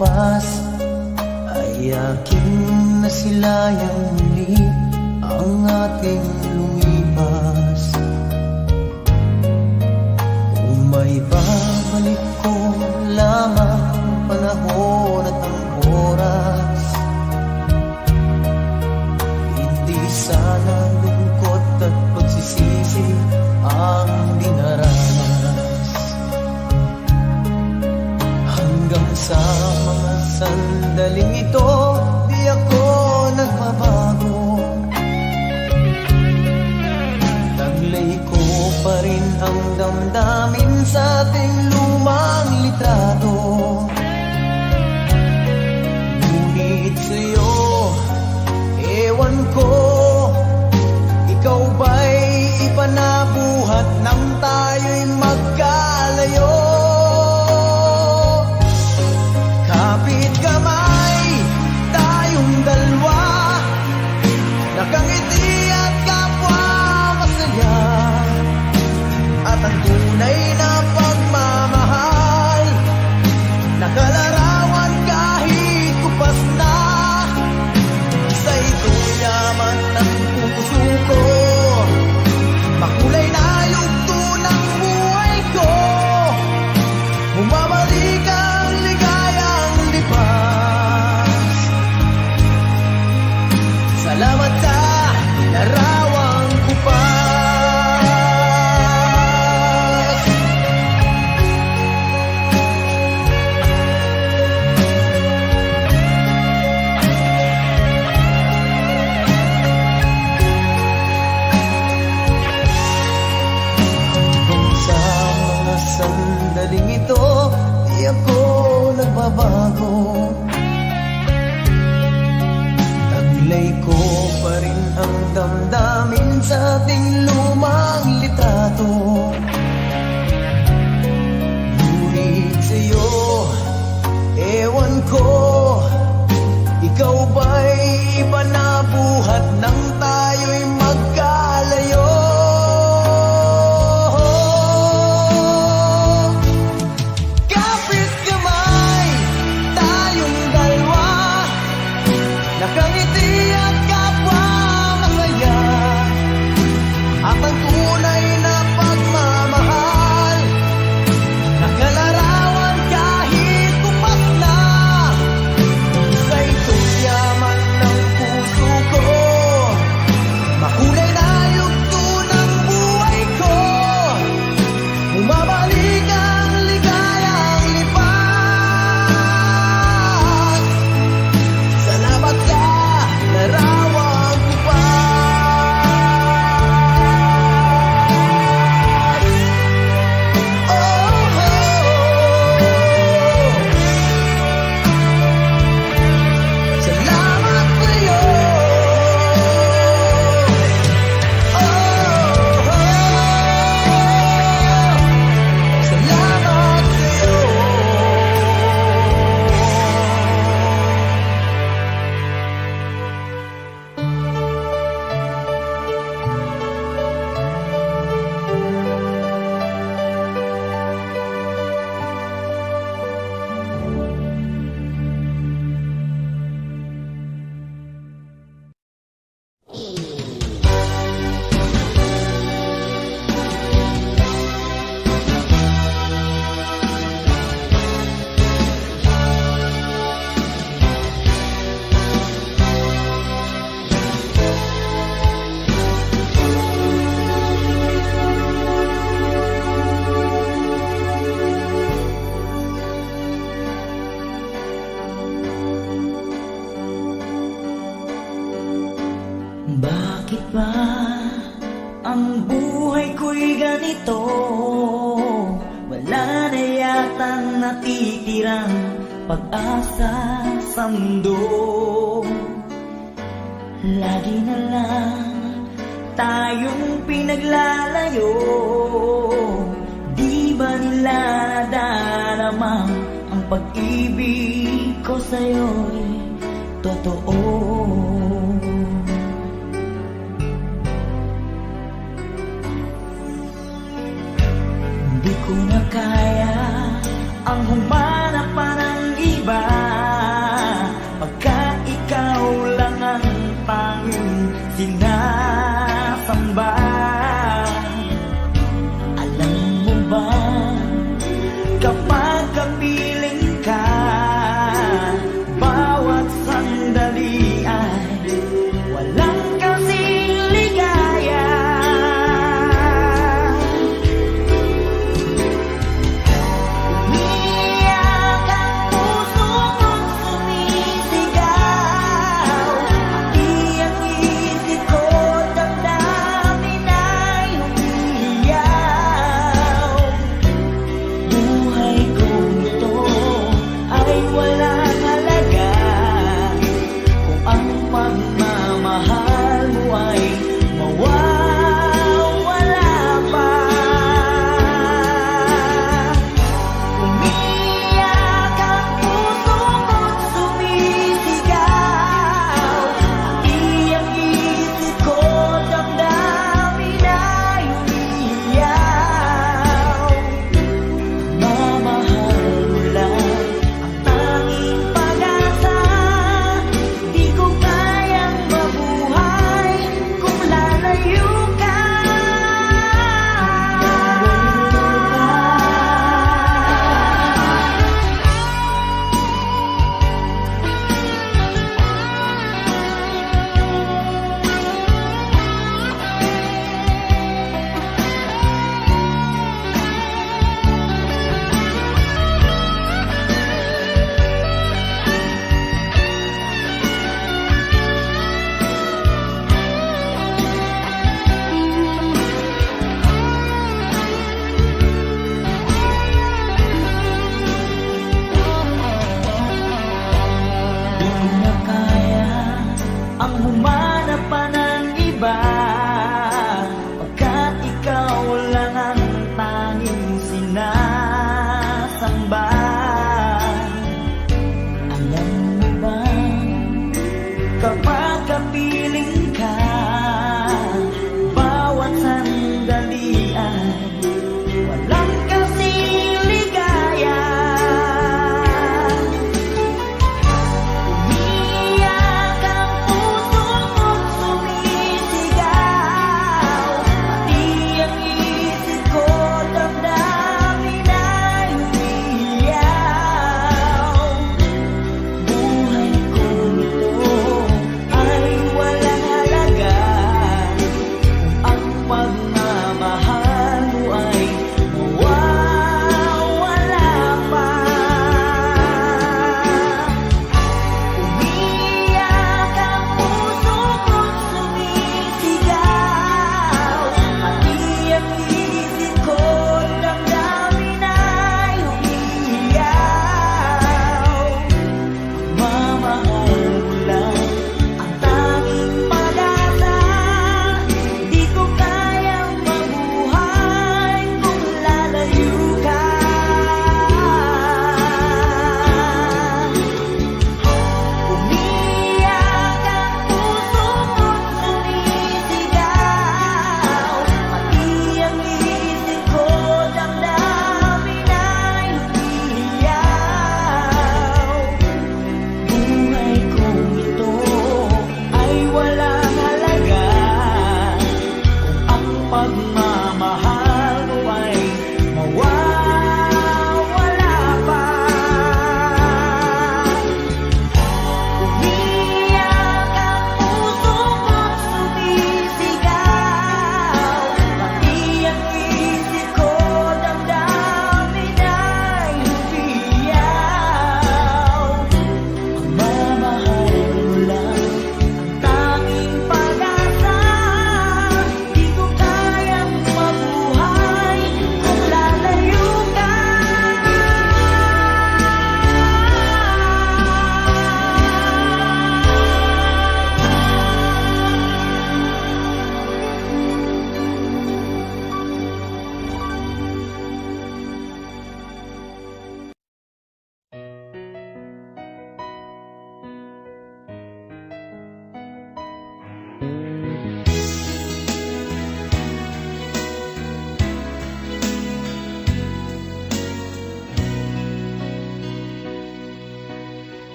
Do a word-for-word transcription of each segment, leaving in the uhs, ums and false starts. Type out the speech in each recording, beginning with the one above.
wakas ay aking nasilayang muli ang ating lumipas. Kung may babalik ko lamang ang panahon at ang oras, hindi sana lungkot at pagsisisi ang dinaranas. Hanggang sa mga sandaling ito, di ako nagbabago. Taglay ko pa rin ang damdamin sa ating lumang litrato. Ngunit sa'yo, ewan ko, ikaw ba'y iba na buhat nang tayo'y magkalayo? Kapit kamay, tayong dalawa, nakangiti at kapwa masaya, at ang tunay na pagmamahal, nakalarawan kahit kupas na. Sa ito'y yaman ng puso ko, makulay na yugto ng buhay ko, bumabalik ang ligayang lipas. Salamat sa larawang kupas. Sandaling ito, di ako nagbabago. Taglay ko pa rin ang damdamin sa ating lumang litrato. Ngunit sa'yo, ewan ko, ikaw ba'y iba na buhat nang tayo'y magkalayo? Bakit ba ang buhay ko'y ganito? Wala na yatang natitirang pag-asa sa mundo. Lagi na lang tayong pinaglalayo. Di ba nila nadarama ang pag-ibig ko sa'yo'y totoo? Di ko na kaya ang humanap pa ng iba.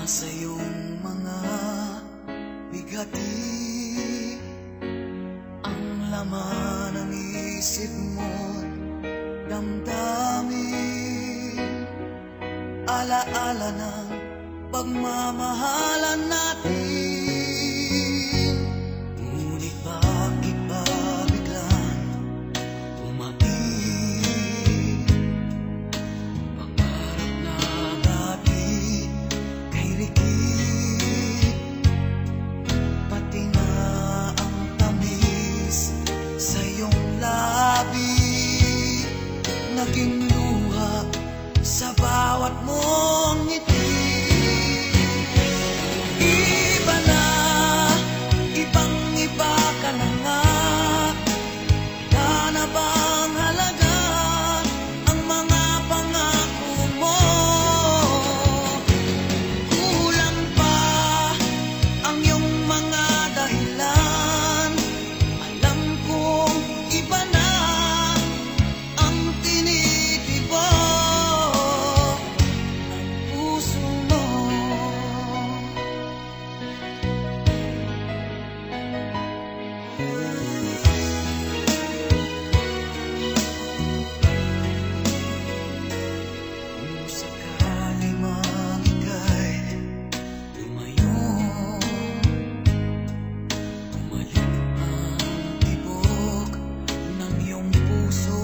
sa iyong mga bigati, ang laman ng isip mo, damdamin, alaala ng pagmamahalan natin. Ngunit bakit ba biglang umating pangarap na dati kay Ricky, pati na ang tamis sa iyong labi, naging luha sa bawat mong ngiti. Iba na, ibang-iba ka na nga. Wala na bang halaga ang mga pangako mo? Kulang pa ang iyong mga dahilan. Alam kong iba na ang tinitibok ng puso mo. Kung sakali mang ika'y lumayo, bumalik ang tibok ng iyong puso.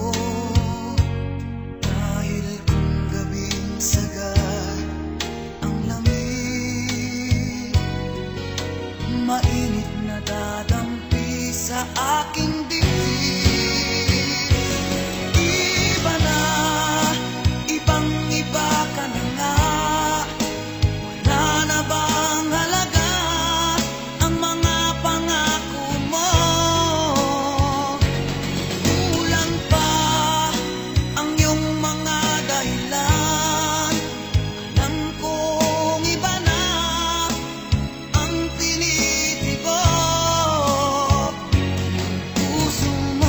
Dahil kung gabing sagad ang lamig, mainit na dadampi sa aking dibdib. Iba na, ibang-iba ka na nga. Wala na bang halaga ang mga pangako mo? Kulang pa ang iyong mga dahilan. Alam kong iba na ang tinitibok ng puso mo.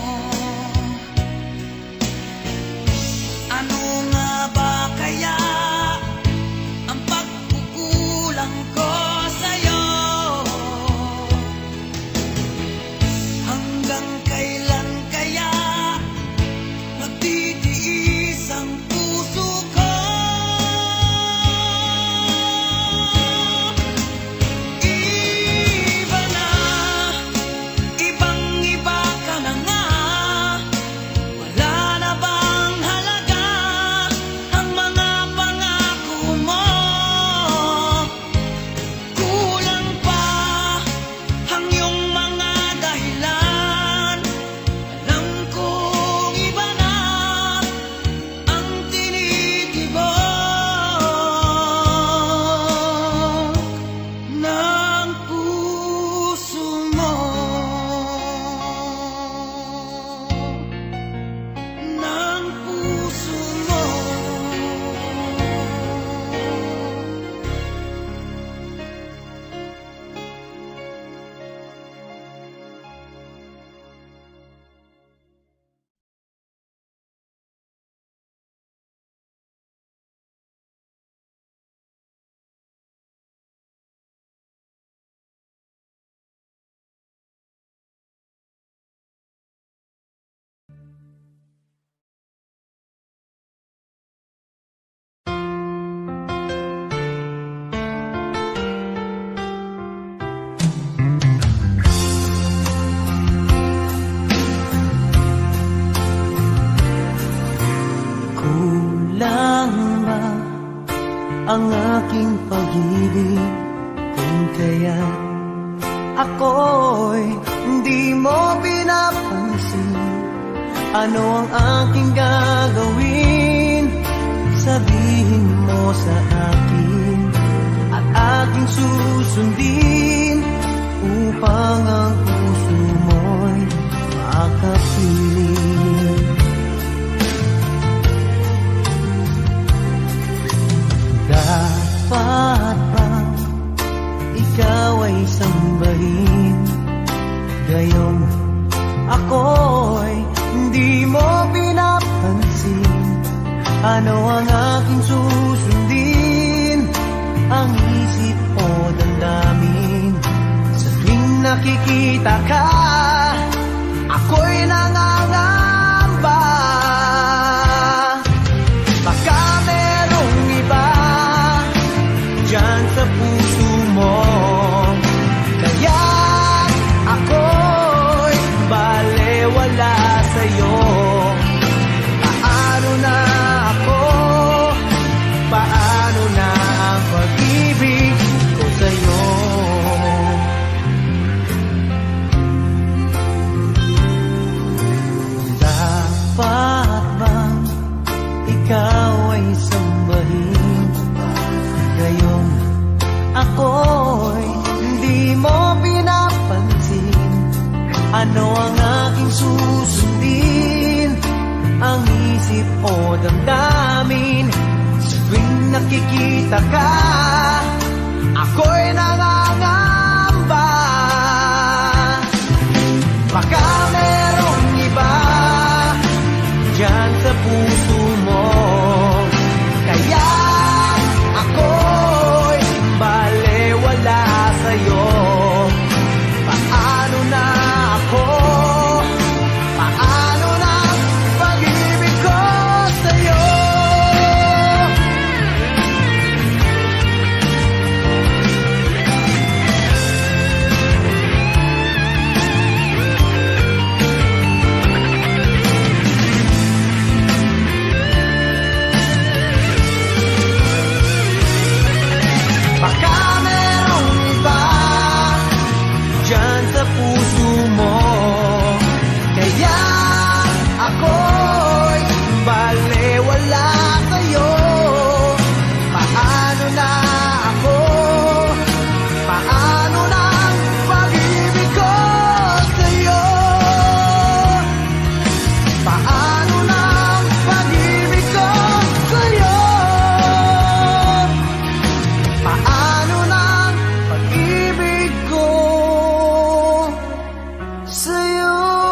Ano nga ba kaya ang pagkukulang ko sa'yo? Hanggang kailan kaya magtitiis ang puso ko? Iba na, ibang-iba ka na nga. Wala na bang halaga ang mga pangako mo? Kulang pa ang iyong mga dahilan. Alam kong iba na ang tinitibok ng puso mo. Ng puso mo. Kulang ba ang aking pag-ibig kung kaya ako'y hindi mo pinapansin? Ano ang aking gagawin? Sabihin mo sa akin at aking susundin upang ang puso mo'y makapiling. Dapat ba ikaw ay sambahin? Gayong ako'y hindi mo pinapansin. Ano ang aking susundin? Ang nakikita ka, ako'y nangangamba. Baka merong iba dyan sa puso mo, kaya ako'y balewala sa'yo. Paano na ako? Paano na ang pag-ibig ko sa'yo? Dapat bang ikaw ay sambahin, gayong ako'y hindi mo pinapansin? Ano ang aking susundin? Ang isip o damdamin? Sa tuwing nakikita ka, ako'y nangangamba. Baka merong iba dyan sa puso mo, kaya ako'y balewala sa'yo. Paano na ako? Paano na pag-ibig ko sa'yo? Baka merong iba dyan sa puso mo, kaya ako'y balewala sa'yo. Paano na ako? Paano na ang pag-ibig ko sa'yo? Paano na ang pag-ibig ko sa'yo? Paano na ang pag-ibig ko sa'yo?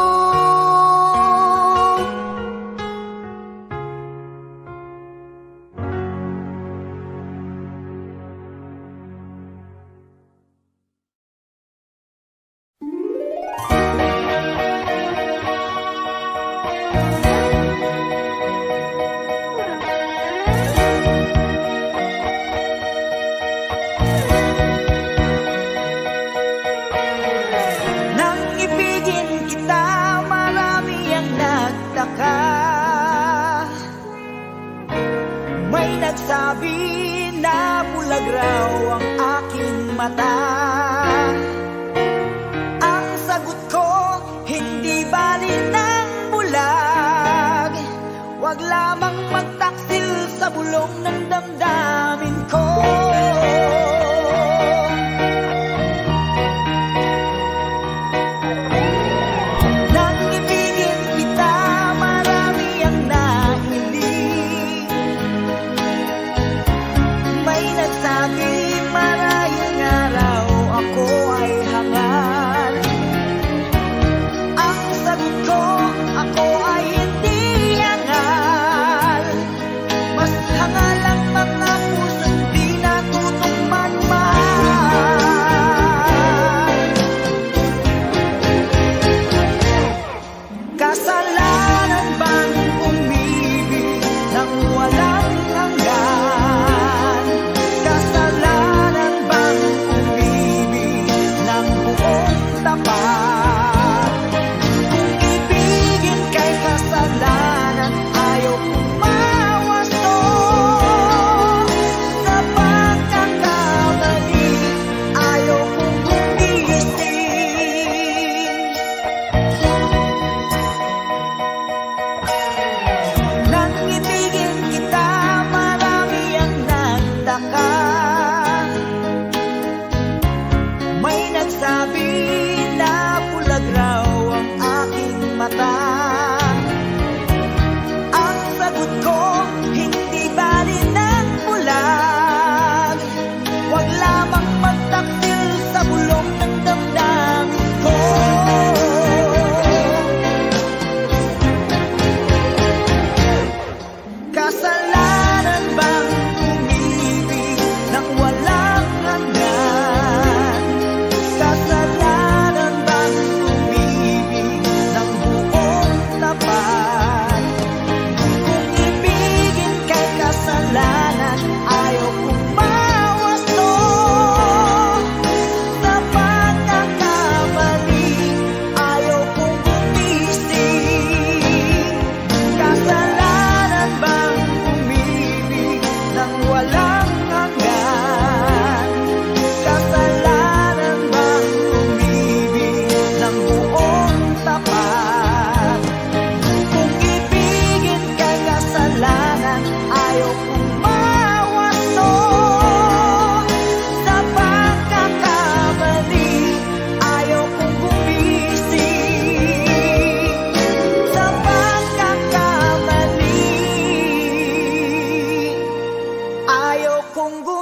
Nang ibigin kita, marami ang nagtaka. May nagsabi na bulag raw ang aking mata. Ang sagot ko, hindi bali ng bulag. Wag lamang magtaksil sa bulong ng damdamin ko. Nang ibigin kita, marami ang nahiling. May nagsabi marayang araw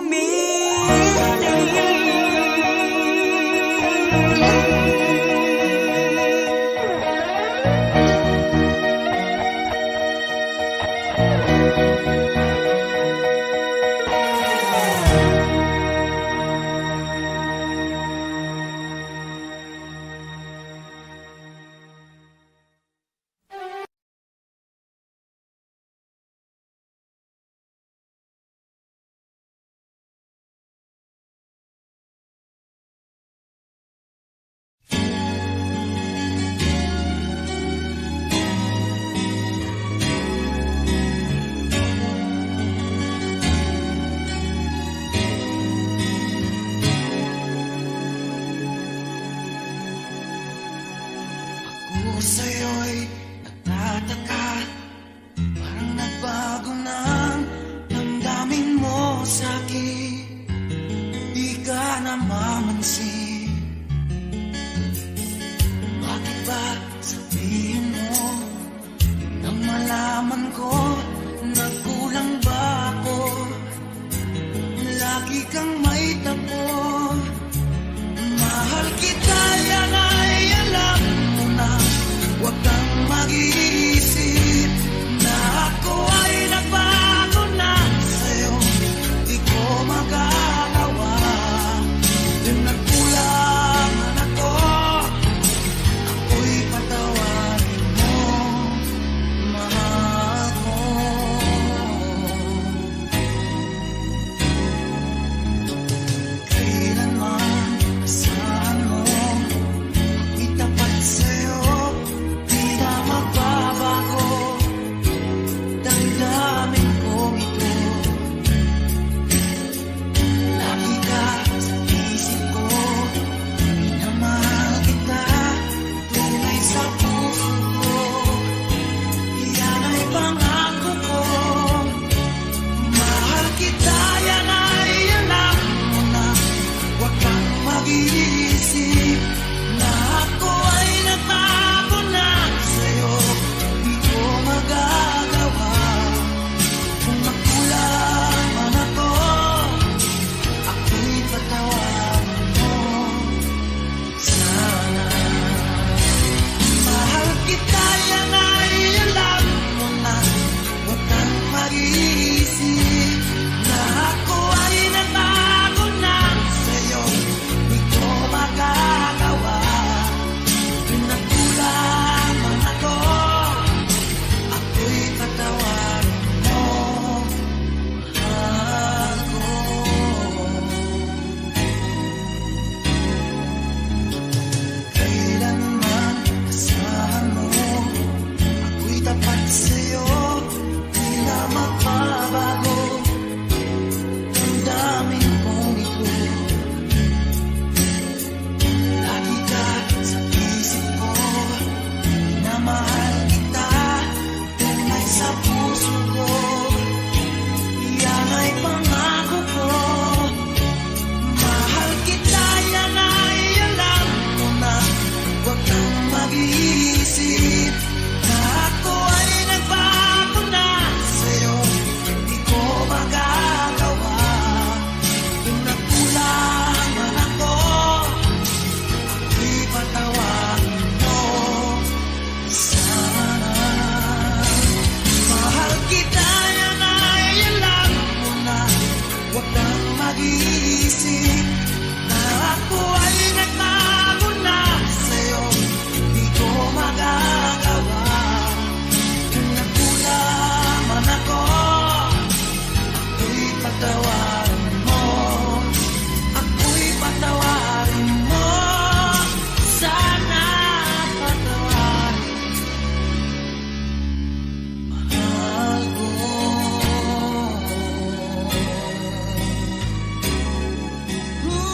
Ooh.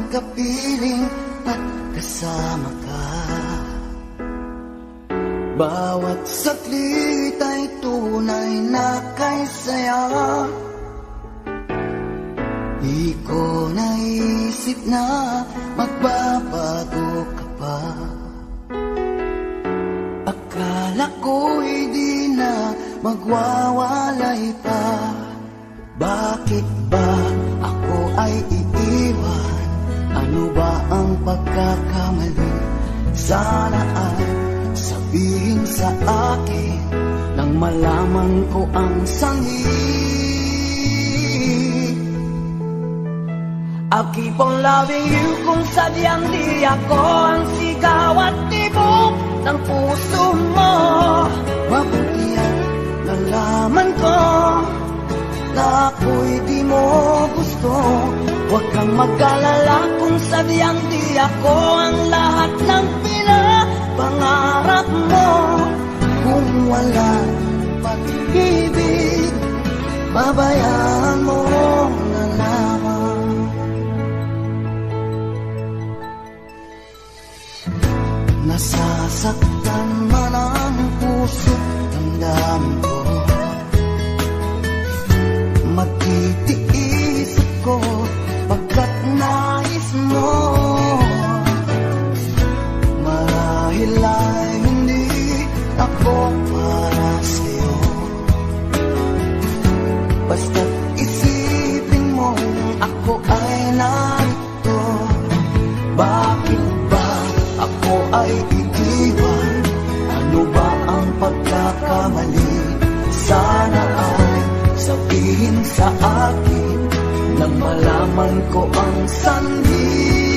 magkapiling at kasama ka. Bawat saglit ay tunay na kay saya. Di ko naisip na magbabago ka pa. Akala ko'y di na magwawalay pa. Bakit ba ako ay iiwan? Ano ba ang pagkakamali? Sana ay sabihin sa akin nang malaman ko ang sanhi. I'll keep on loving you kung sadyang di ako ang sigaw at tibok ng puso mo. Mabuti at nalaman ko na ako'y di mo gusto. Huwag kang mag-alala kung sadyang di ako ang lahat ng pinapangarap mo. Kung wala pag-ibig, babayaan mo na lamang. Nasasaktan man ang puso ng damdamin ko. Magtitiis ako pagkat nais mo. Marahil ay hindi ako para sa'yo. Basta't isipin mo ako ay narito. Bakit ba ako ay iiwan? Ano ba ang pagkakamali? Sana ay sabihin sa akin nang malaman ko ang sanhi.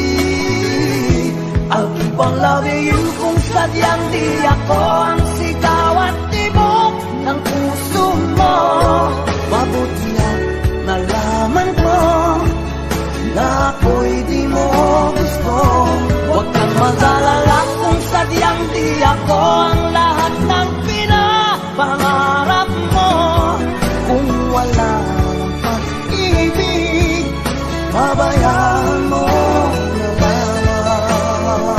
I'll keep on loving you kung sadyang di ako ang sigaw at tibok ng puso mo. Mabuti na nalaman ko na ako'y di mo gusto. Huwag kang mag-alala kung sadyang di ako ang lahat ng pinapangarap mo. Kung wala ng pag-ibig, babayaan mo na lamang.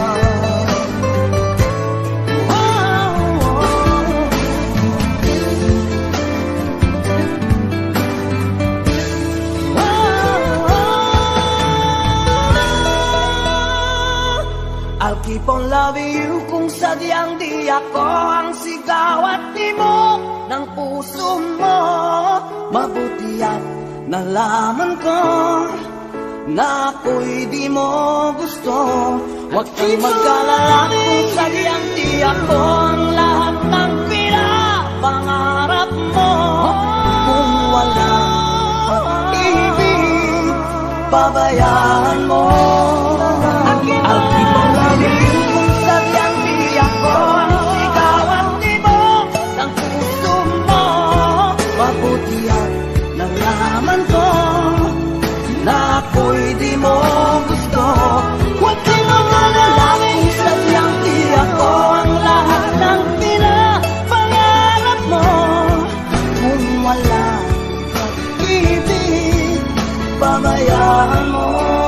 I'll keep on loving you kung sadyang di ako ang sigaw at tibok ng puso mo. Mabuti at nalaman ko na ako'y di mo gusto. Huwag kang mag-alala kung sadyang di ako ang lahat ng pinapangarap mo. Kung wala pag-ibig, babayaan mo. I'll keep on loving you kung sadyang di ako ang sigaw at tibok ng puso mo. Mabuti at nalaman ko na ako'y di mo gusto. Huwag kang mag-alala kung sadyang di ako ang lahat ng pinapangarap mo. Kung wala pag-ibig, babayaan mo.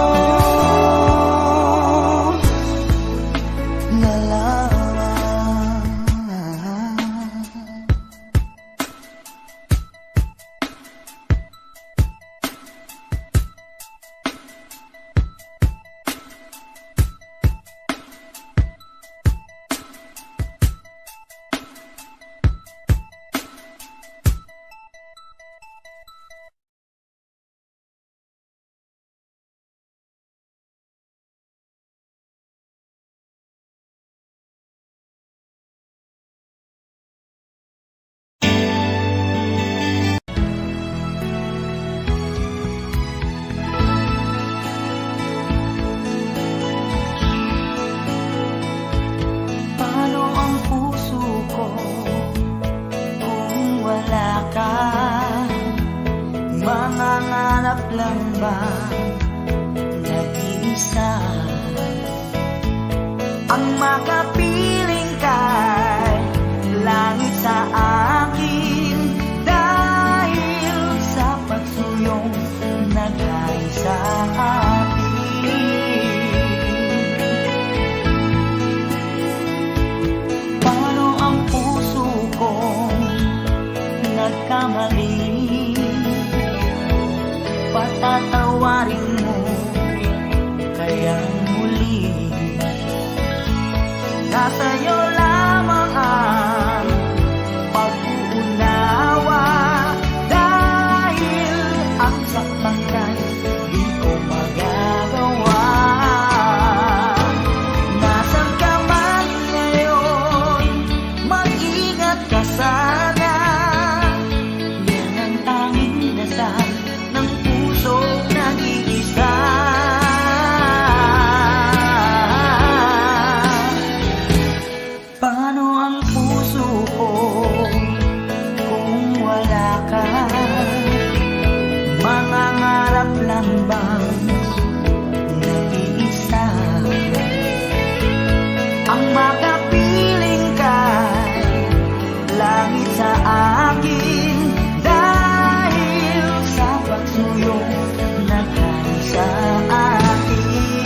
Mangangarap lang ba nag-iisa ang makapiling kay langit sa akin dahil sa pagsuyong naghay sa atin. tatawarin mo. Kaya muli nasa iyo lamang ang pag-uunawa. Dahil ang saktan kay di ko magagawa. Nasaan ka man ngayon, mag-ingat ka sana. Yan ang tanging dasal ng pusong nag-iisa. Paano ang puso ko kung wala ka? Mangangarap lang bang nag-iisa? Ang makapiling kay langit sa akin, dahil sa pagsuyong naghari sa akin.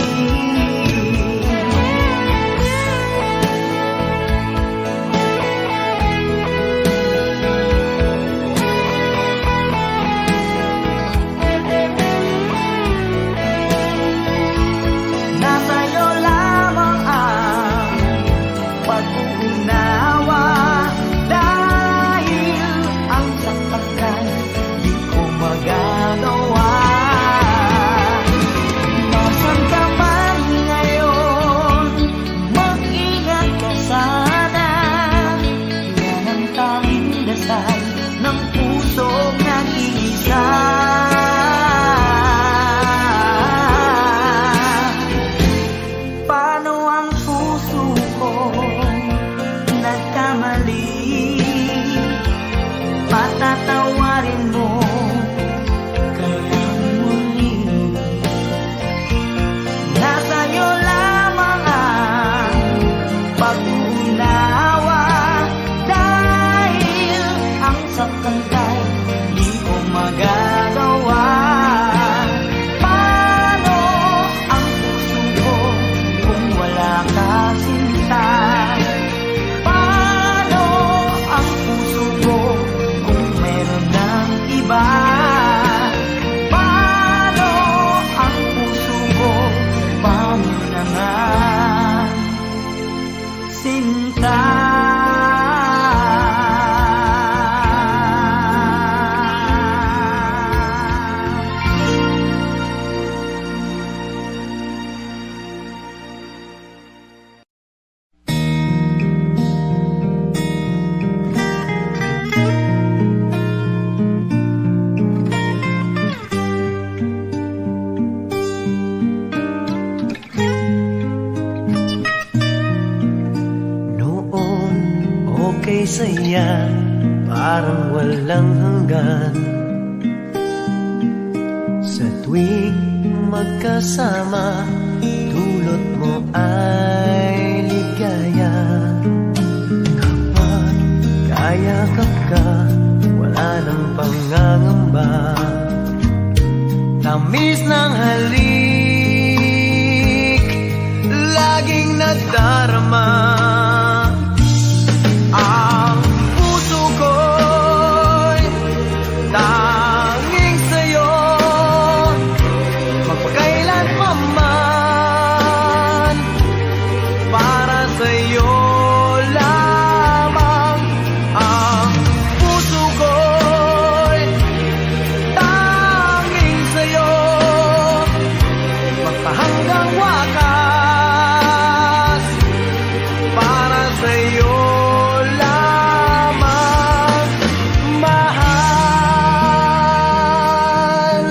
Nasa iyo lamang ang pag-uunawa. Dahil ang saktan kay di ko magagawa. Nasaan ka man ngayon, mag-ingat ka sana. Yan ang tanging dasal ng pusong nag-iisa. Paano ang puso ko nagkamali? Patatawarin mo. Kaya muli nasa iyo lamang ang pag-uunawa. Dahil ang saktan kay di ko magagawa. Paano ang puso ko kung wala ka, sinta? Paano ang puso ko kung meron ng iba? Paano ang puso ko? Paano na nga, sinta? Noon, okay saya, parang walang hanggan. Sa tuwing magkasama, dulot mo ay ligaya. Kapag kayakap ka, wala nang pangangamba. Tamis ng halik, laging nadarama. Ang puso ko'y tanging sa'yo, magpakailan pa man. Para sa'yo lamang. Ang puso ko'y tanging sa'yo, magpahanggang wakas. Para sa'yo lamang, mahal.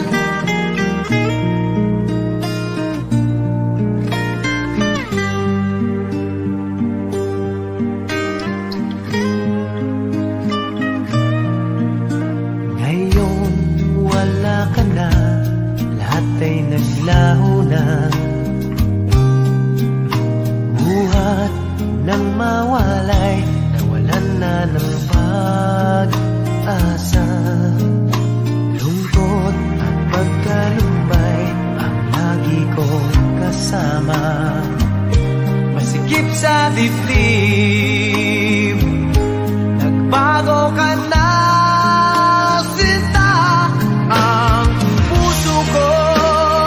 Ngayon wala ka na, lahat ay naglaho na. Buhat nang mawalay, nawalan na ng pag-asa. Lungkot at pagkalumbay ang lagi kong kasama. Masikip sa dibdib, nagbago ka na, sinta. Ang puso ko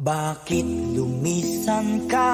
Bakit lumisan ka?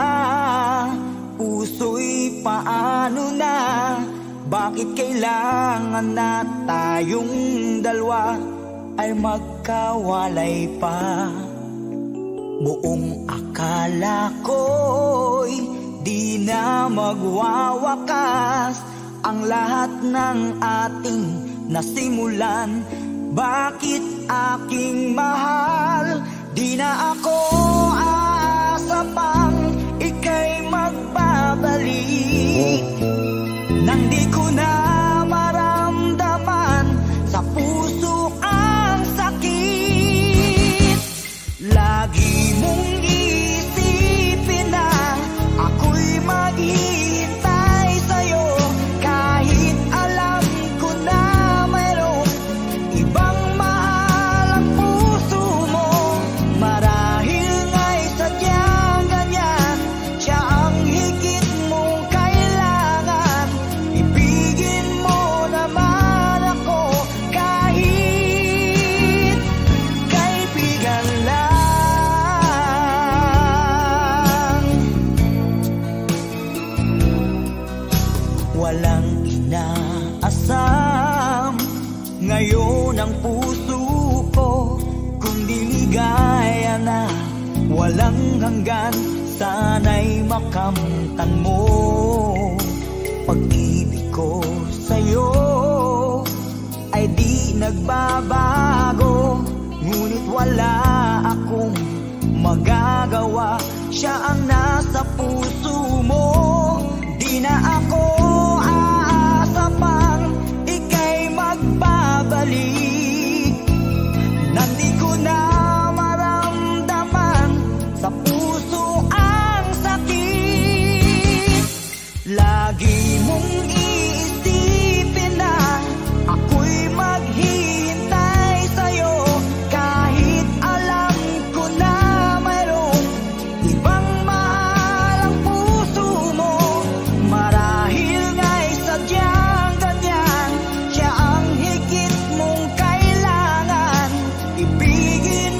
Puso'y paano na? Bakit kailangan na tayong dalawa ay magkawalay pa? Buong akala ko'y di na magwawakas ang lahat ng ating nasimulan. Bakit aking mahal? Di na ako aasa pang ika'y magbabalik, nang di ko na maramdaman sa puso ang sakit. Lagi mong isipin na ako'y maghihintay sa'yo, kahit alam ko na mayroong ibang mahal ang puso mo. Marahil nga'y sadyang ganyan, siya ang higit mong kailangan. Ibigin mo naman ako kahit kaibigan lang. Walang inaasam ngayon ang puso ko, kundi ligaya na walang hanggan. Sana'y makamtan mo pag-ibig ko sa'yo ay di nagbabago, ngunit wala akong magagawa. Siya ang nasa puso mo. Di na ako aasa pang ika'y magbabalik, nang di ko na maramdaman sa puso ang sakit. Lagi mong iisipin na ako'y maghihintay sa'yo, kahit alam ko na mayroong ibang mahal ang puso mo. Marahil nga'y sadyang ganyan, siya ang higit mong kailangan. Ibigin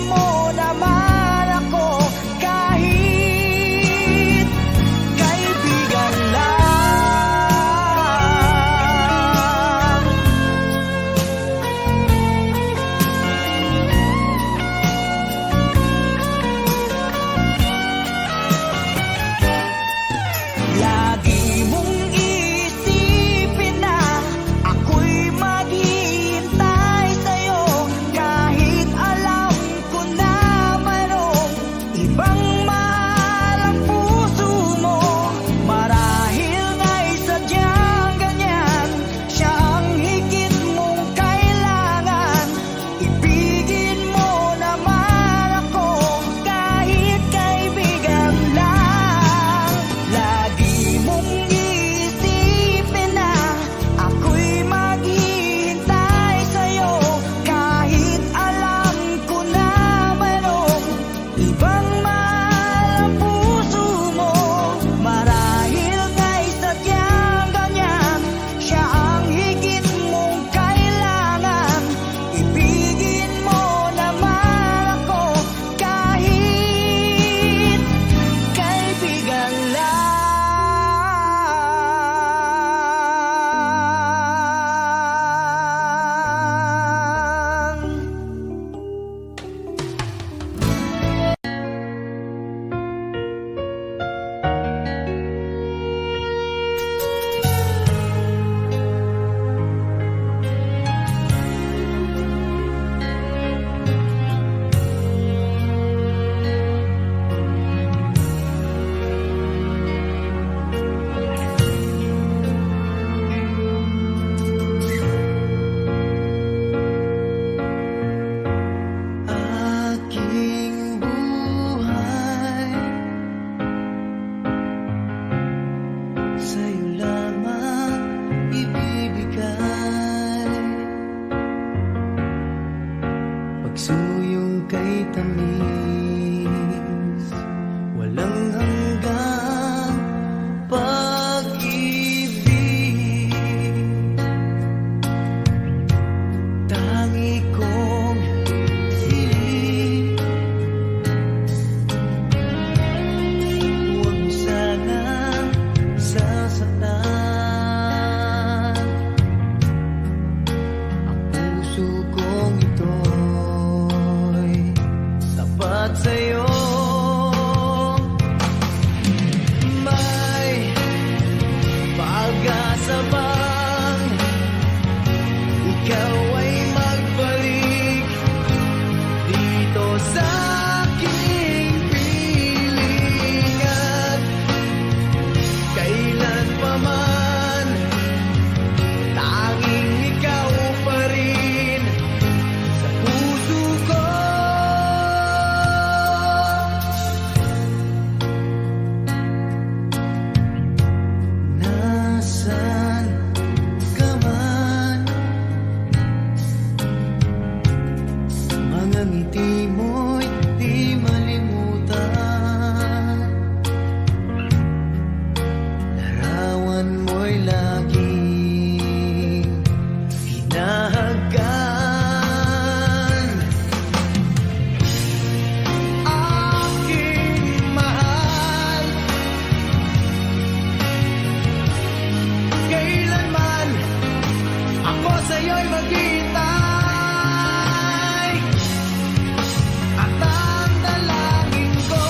sa'yo'y maghihintay. At ang dalangin ko,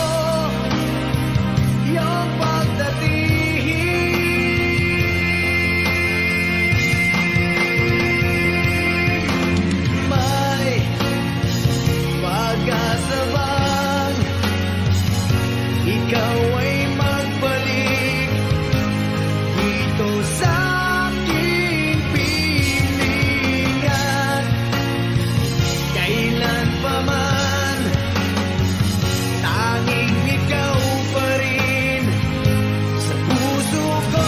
iyong pagdating. May pag-asa bang ikaw ay magbalik dito sa aking pilingan? Kailan pa man tanging ikaw pa rin sa puso ko.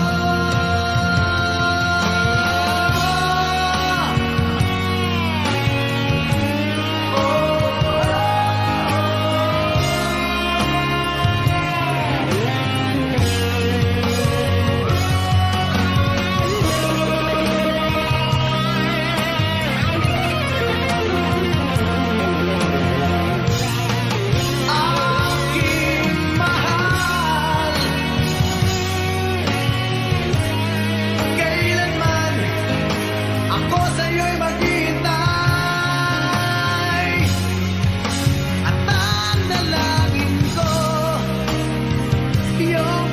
Aking mahal, kailanman ako sa'yo'y maghihintay. At ang dalangin ko, iyong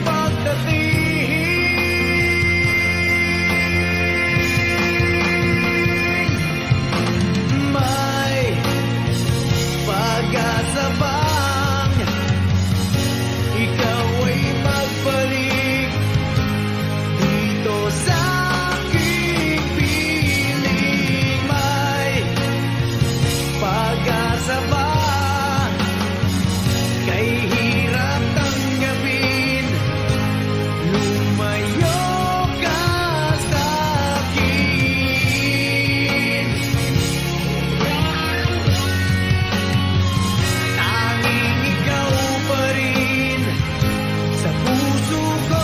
pagdating. May pag-asa bang ikaw ay magbalik dito sa aking piling? May pag-asa ba kay hirap tanggapin? Lumayo ka sa'kin. Tanging ikaw pa rin sa puso ko.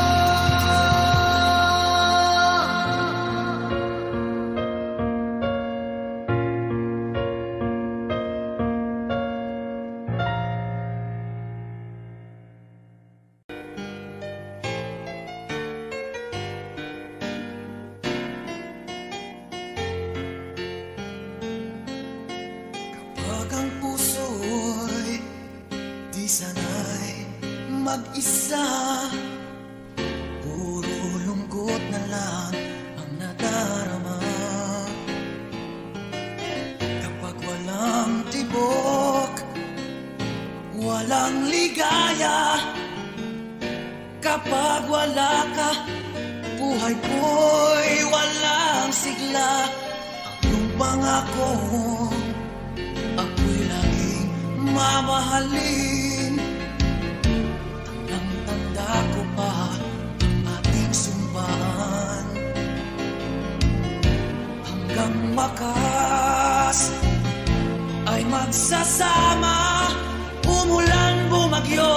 Kapag ang puso'y di sanay mag-isa, puro lungkot na lang ang nadarama. Kapag walang tibok, walang ligaya, kapag wala ka, buhay ko'y walang sigla. Ang pangako ako'y laging mamahalin. Tandang-tanda ko pa ang ating sumpaan. Hanggang wakas ay magsasama. Umulan, bumagyo,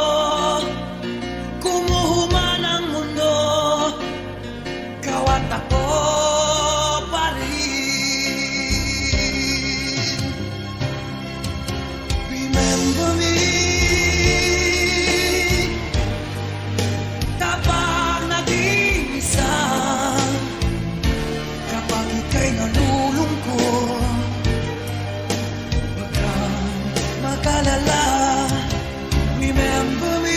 kumuhuman ang mundo, ikaw at ako pa rin. Remember me kapag nag-iisa, kapag ika'y nalulungkot, huwag kang mag-alala. Remember me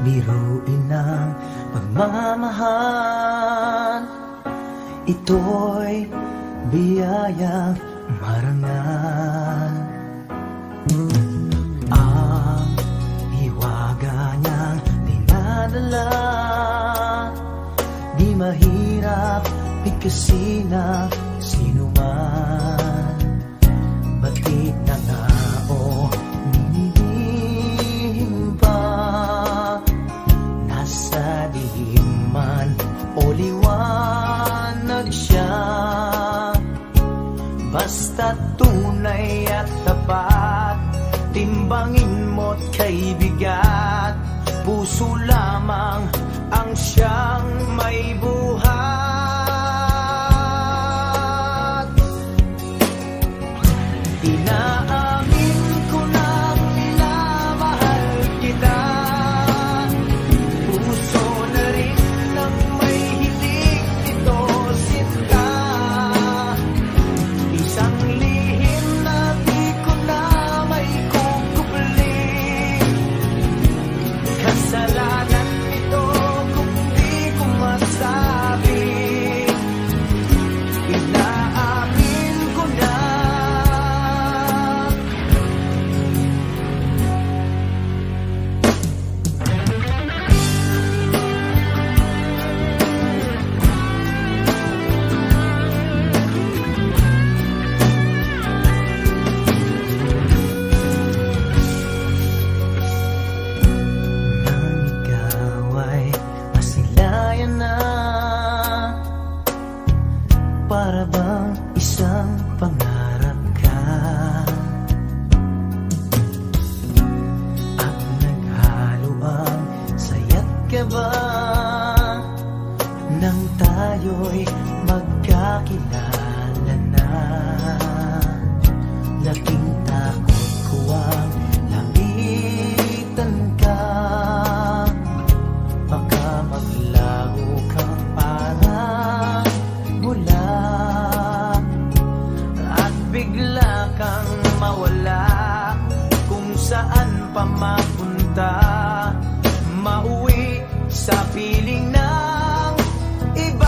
biruin ng pagmamahal. Ito'y biyayang marangal. Ang hiwaga niyang dinadala, di mahirap bigkasin ng sinuman. Batid na nga o nilihim pa, nasa dilim man o liwanag siya. Basta tunay at tapat, timbangin mo't kay bigat, puso lamang ang siyang may buhat. Inaamin ko nang minamahal kita, puso na rin ang may hilig ito sinta. Isang lihim na di ko na may kukupli, kasalanan ito kung di ko masabi. Inaamin ko na. Nang ikaw ay masilayan na, para bang isang pangarap ka, at naghalo ang saya't kaba nang tayo'y magkakilala na. Laking takot ko ang lapitan ka, baka maglaho kang parang bula, at bigla kang mawala kung saan pa mapunta, mauwi sa piling ng iba.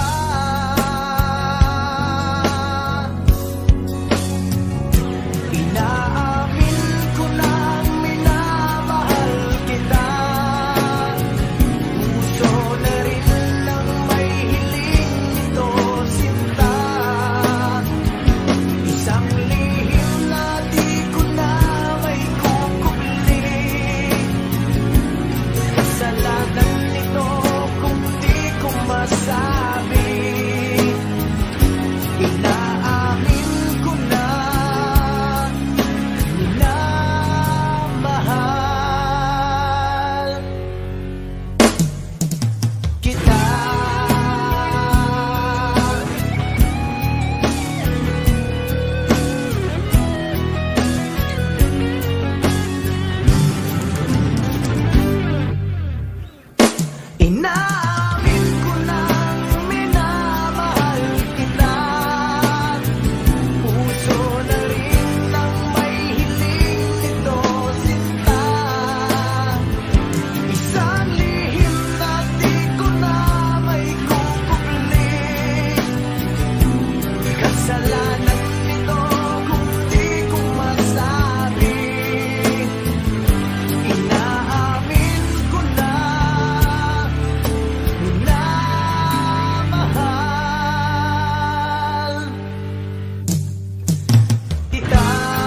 Inaamin ko nang minamahal kita, puso na rin ang may hiling ito sinta. Isang lihim na di ko na may kukupli, kasalanan nito kung di ko masabi. Inaamin ko na minamahal kita. Inaamin ko nang minamahal kita, puso na rin ang may hiling nito sinta. Isang lihim na di ko na may kukupli, kasalanan nito kung di ko masabi. Inaamin ko na minamahal kita.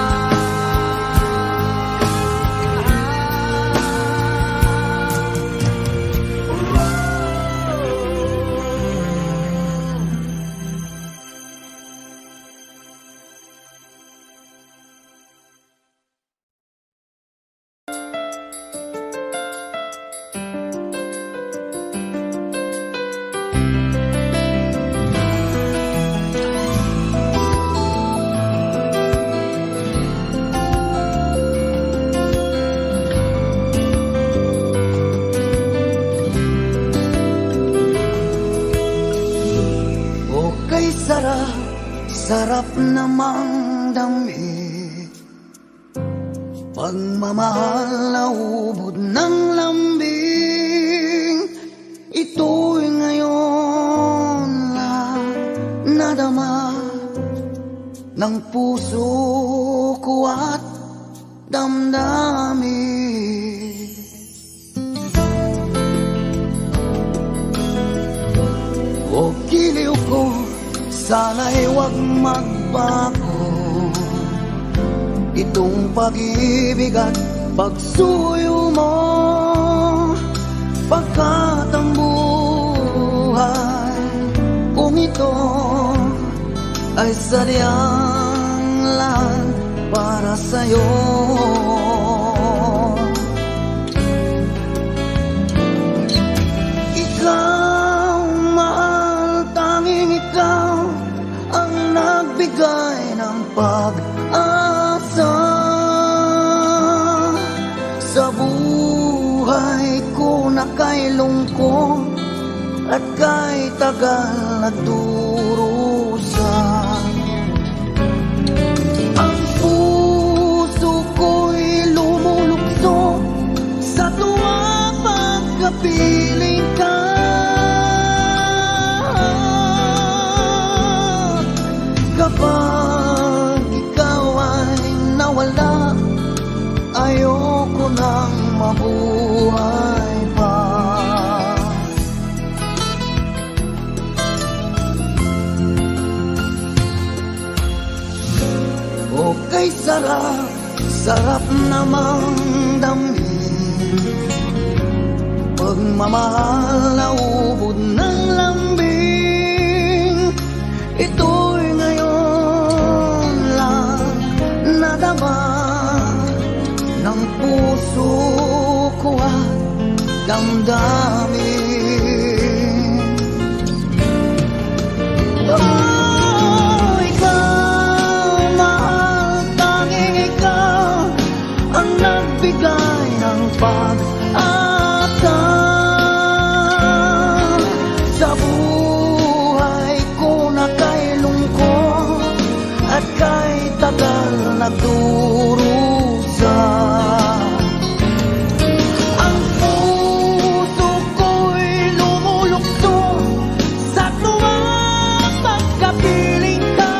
Okay, sarap, sarap namang damit, pagmamahal na ubod ng lambing. Ito'y ngayon lang nadama ng puso ko at damdamin. O giliw ko, sana'y huwag magbago itong pag-ibig at pagsuyo mo, pagkat ang buhay kung ito ay sadyang lang para sa'yo. Ikaw, mahal, tanging ikaw ang nagbigay ng pag-asa sa buhay ko na kay lungkot at kay tagal nagdurusa. Ang puso ko'y lumulukso sa tuwa pagkapiling ka. Kapag ikaw ay nawala, ayoko nang mabuhay pa. Okay, sarap, sarap namang damhin pagmamahal na ubod ng lambing. Ito'y ngayon lang nadama ng puso ko at damdamin. Oh, ikaw, mahal, tanging ikaw ang nagbigay ng pag-asa sa buhay ko na kay lungkot at kay tagal nagdurusa. Ang puso ko'y lumulukso sa tuwa pagkapiling ka.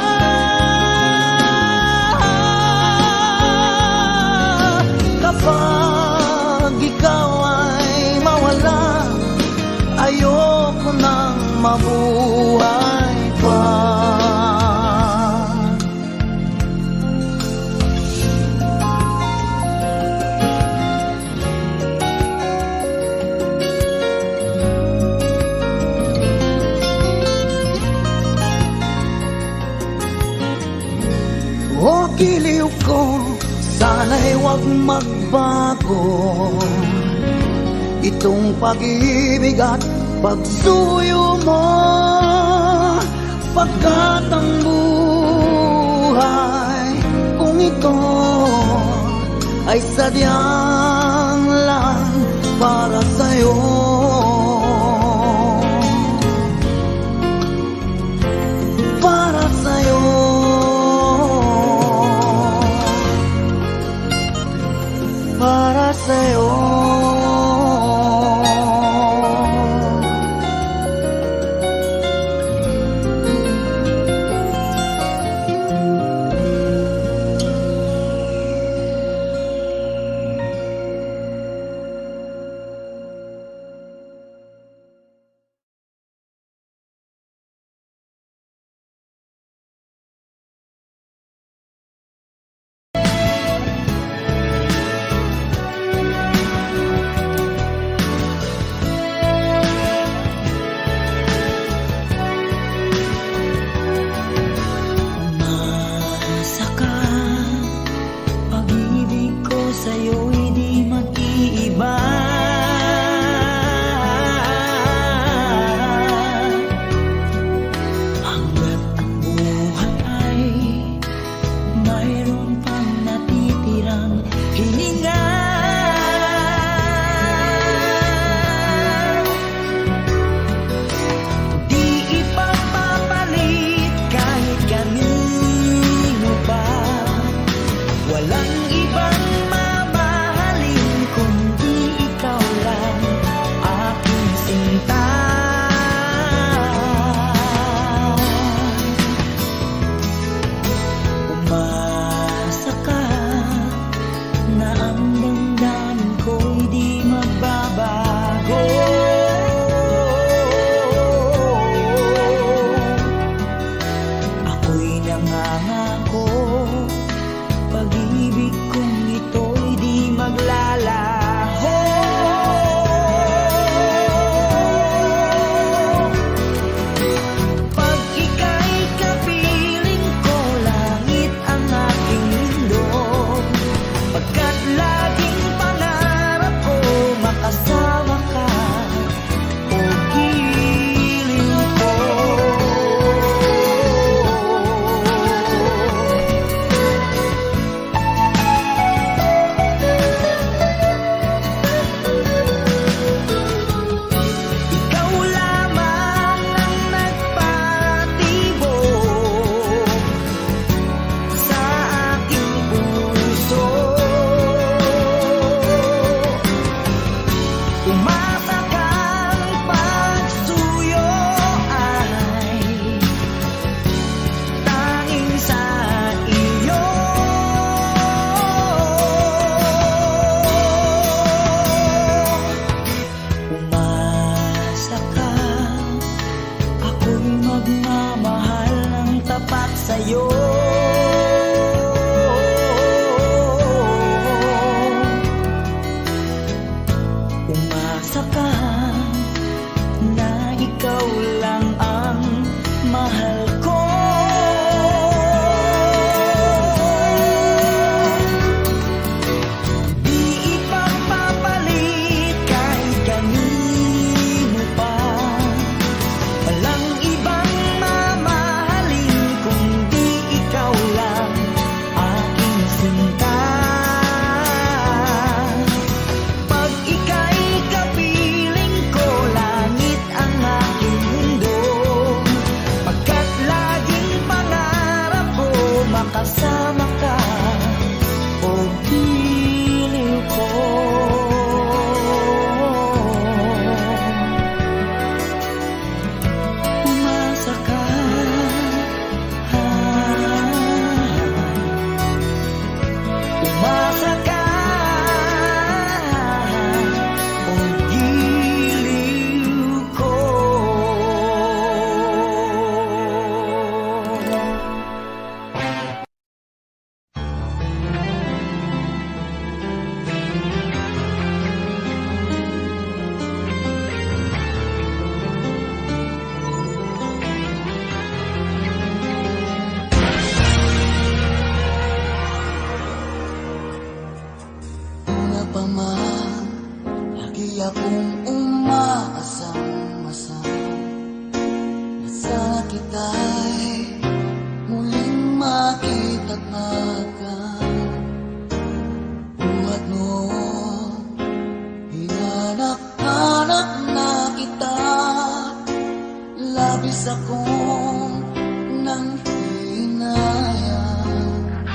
Kapag ikaw ay mawala, ayoko nang mabuhay pa. O giliw ko, sana'y huwag magbago itong pag-ibig at pagsuyo mo, pagkat ang buhay kung ito ay sadyang lang para sa'yo. Para sa'yo, para sa'yo. naman lagi akong umaasang-asang na sana kita'y muling makita't magan. Buhat noon, hinanap-hanap na kita, labis akong nang hinayang.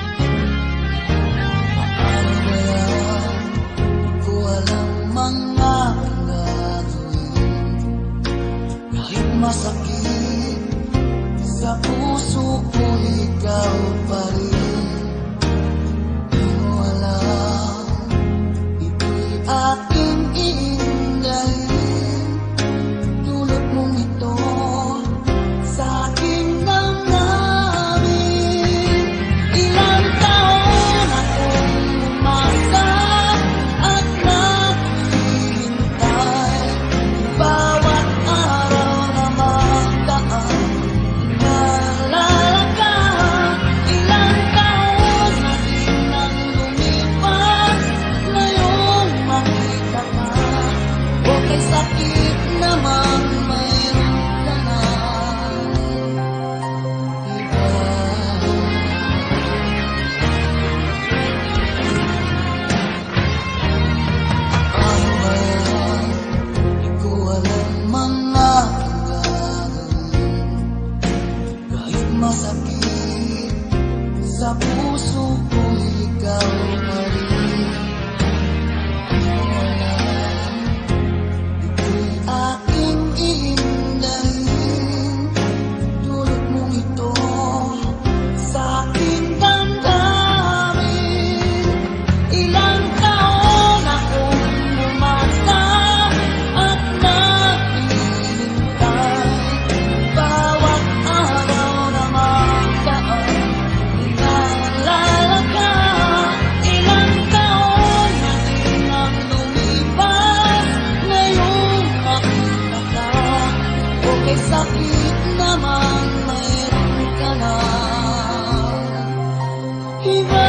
Paano kaya di ko alam mga gagawin, kahit masakit sa puso ko ikaw pa rin. Di mo alam, ito'y aking iindahin, tulad mong ito sa aking damdamin. Ilang taon akong umasa at naghihintay, bawat araw na magdaan inaalala ka. Ilang taon na din nang lumipas, ngayong makita ka, okay sakit naman mayroon ka na iba. Ano ba yan? Di ko alam mga gagawin, kahit masakit sa puso ko ikaw pa rin. Di mo alam, ito'y aking iindahin, tulad mong ito sa aking damdamin. Ilang taon akong umasa at naghihintay, bawat araw na magdaan inaalala ka. Ilang taon na din ang lumipas, ngayong makita ka, okay sakit naman mayroon ka na iba.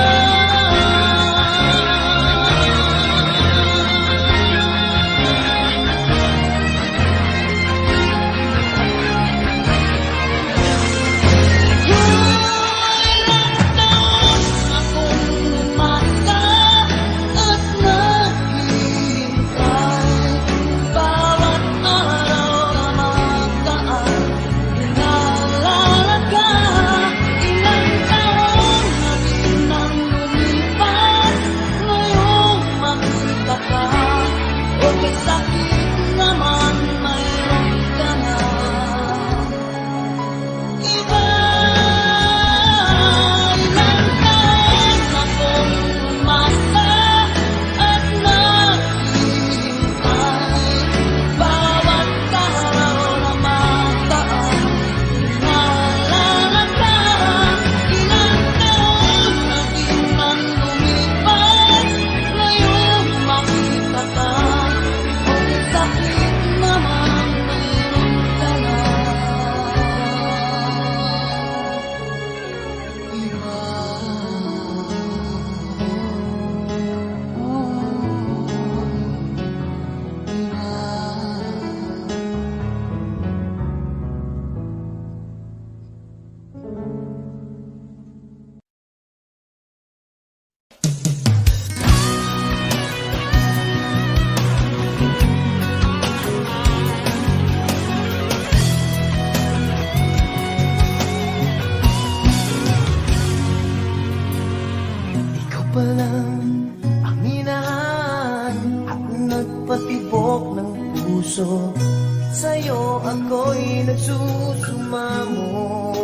Ikaw pa lang ang minahan at nagpatibok ng puso, sa'yo ako'y nagsusumamo.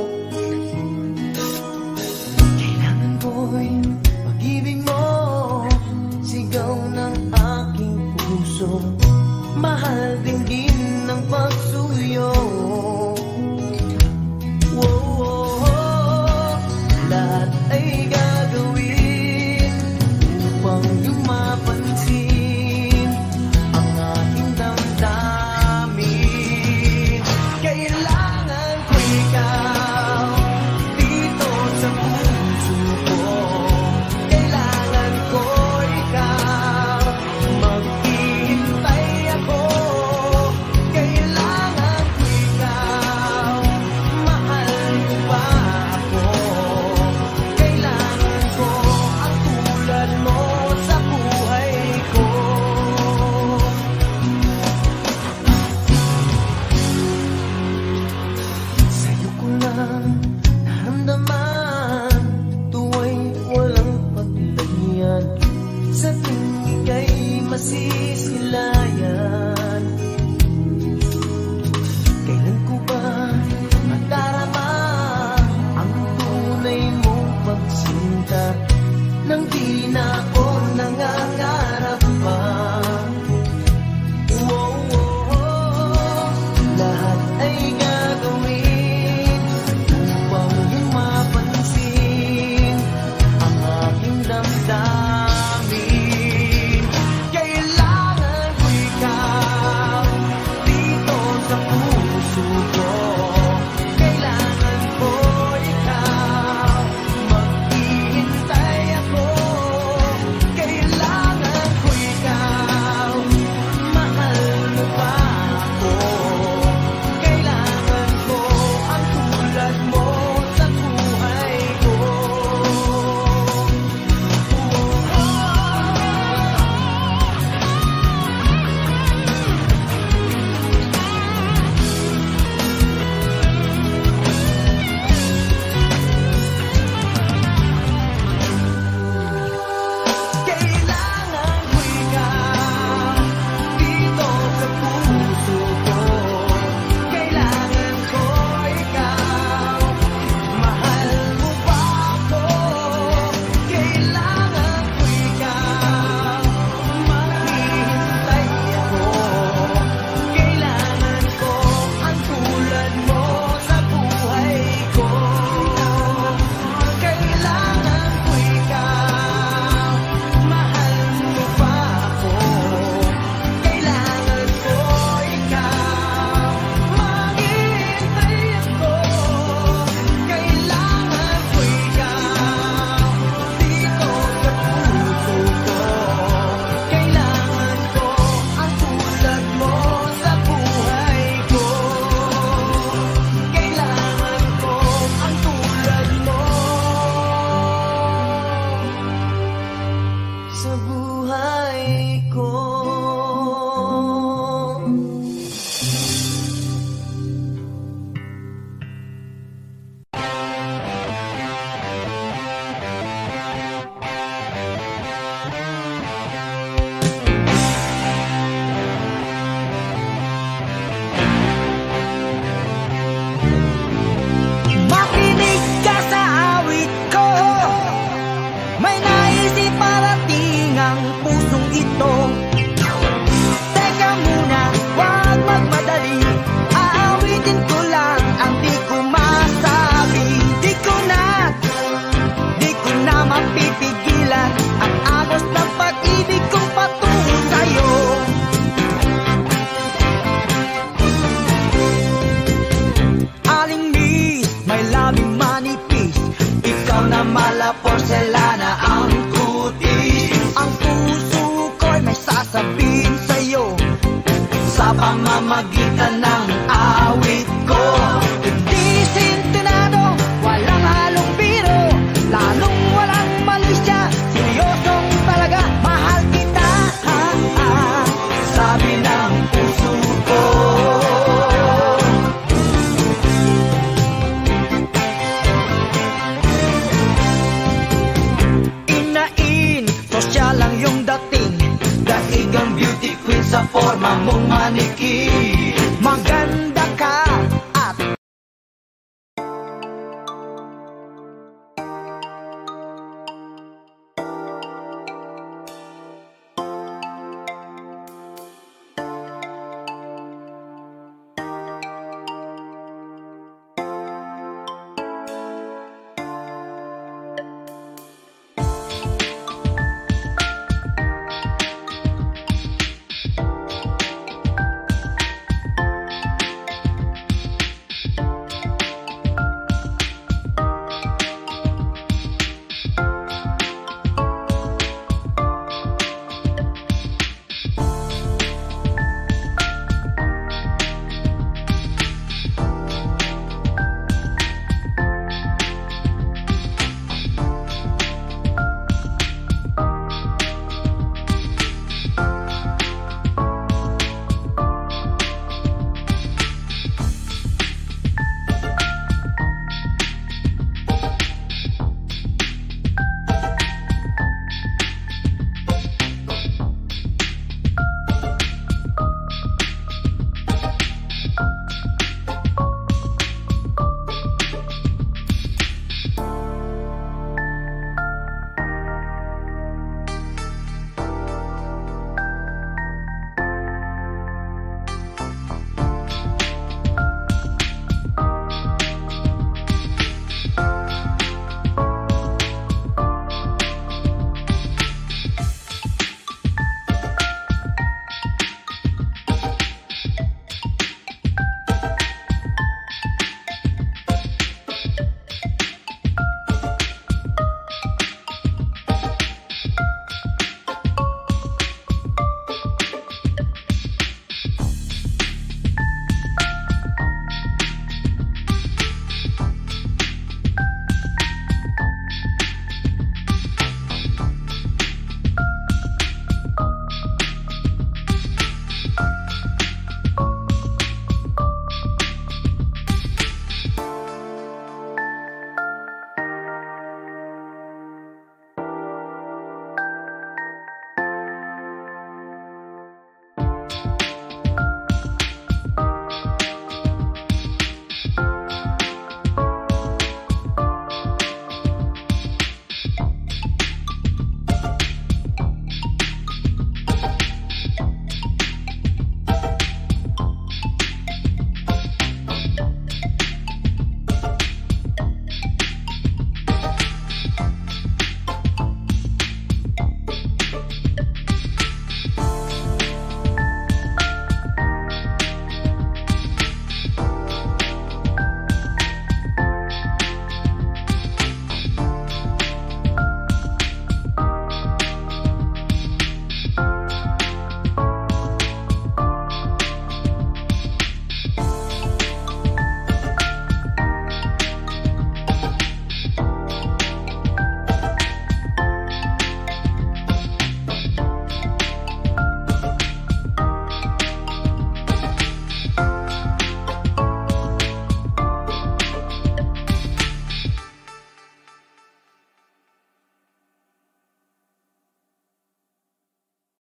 Kailangan ko'y pag-ibig mo, sigaw ng aking puso, mahal dinggin ng pagsuyo. Wow, wow, wow. Lahat ay gagawin upang di mapansin ang aking damdamin. Kailangan ko ikaw. sa tuwing ika'y masisilayan. Kailan ko ba madarama ang tunay mong pagsinta nang di na ako nangangarap pa? Wow, wow, lahat ay gagawin upang di mapansin ang aking damdamin. Kailangan ko ikaw dito sa puso ko. Kailangan ko ikaw, maghihintay ako. Kailangan ko ikaw, mahal mo pa ako. Kailangan ko ang tulad mo sa buhay ko. Kailangan ko ikaw dito sa puso ko. Kailangan ko ikaw, mahal mo pa ako. Kailangan ko ikaw, maghihintay ako. Kailangan ko ang tulad mo sa buhay ko. Kailangan ko ikaw, mahal mo pa ako. Kailangan ko ikaw, maghihintay ako. Kailangan ko ikaw dito sa puso ko. Kailangan ko ang tulad mo sa buhay ko. Kailangan ko ang tulad mo sa buhay ko. Makinig ka sa awit ko, may naisip parating ang pusong ito. Teka muna, huwag magmadali, aawitin ko lang ang di ko masabi. Di ko na, di ko na mapipigilan ang agos ng pag-ibig kong patungo sa'yo. Aling miss, may labing manipis, ikaw na mala porselana ang kutis. Ang puso ko'y may sasabihin sa'yo sa pamamagitan ng awit ko. Hindi sintonado, walang halong biro, lalong walang malisya, seryosong talaga, mahal kita, ha, ha, sabi ng puso ko. Inain, sosyal lang yung dating, daig ang beauty queen sa forma mong manik